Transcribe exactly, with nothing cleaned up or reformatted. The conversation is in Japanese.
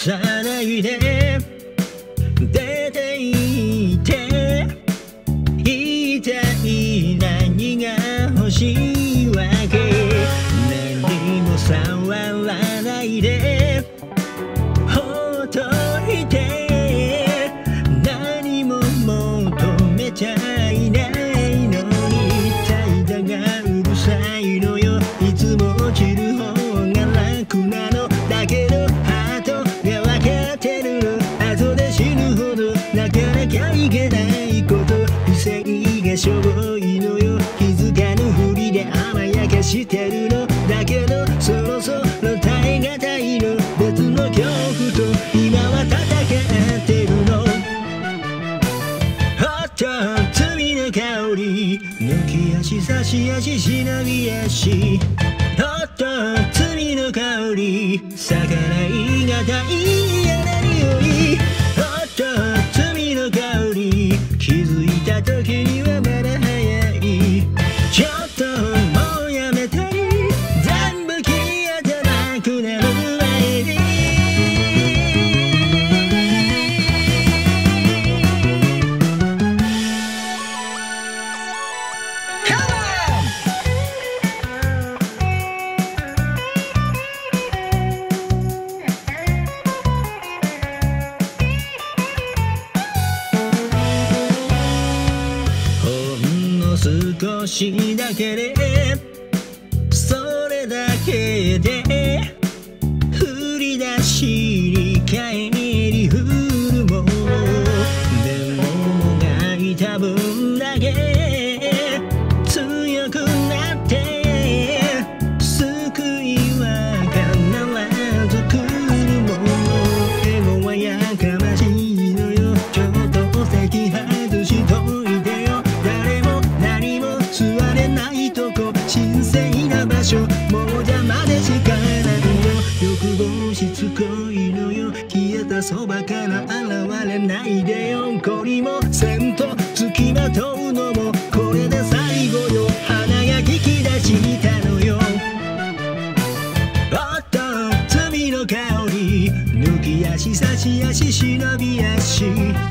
さないで出て行って一体何が欲しいわけ。何も触らないでほっといて何も求めちゃいないのに怠惰がうるさいのよ。いつも落ちる方が楽なのだけどハートが分かってるの。後で死ぬほどなかなかいけないこと理性がしょぼいのよ。気づかぬふりで甘やかしてるのだけどそろそろ耐え難いの。別の恐怖と今は戦ってるの。ほっと罪の香り抜き足差し足忍び足ほっと罪の香り逆らいがたい嫌な匂いほっと罪の香り気づいた時にはまだ早い。ちょっともうやめたり全部消えてなくなる前に少しだけでそれだけで振り出しに帰り振るもでももがいた分だけ強くなって救いは必ず来るもの。エゴはやかましいのよ。ちょっと席外しといてよ。座れないとこ神聖な場所もう邪魔でしかないよ。欲望しつこいのよ。消えたそばから現れないでよ。懲りもせんと付きまとうのもこれで最後よ。花が聞き出したのよ。おっと罪の香り抜き足差し足忍び足